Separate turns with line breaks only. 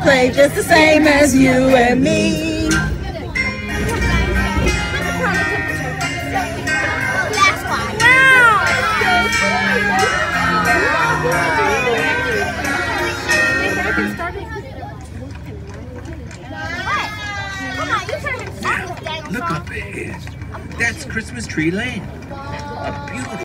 play just the same as you and me.
Look up ahead. That's Christmas Tree Lane. A beautiful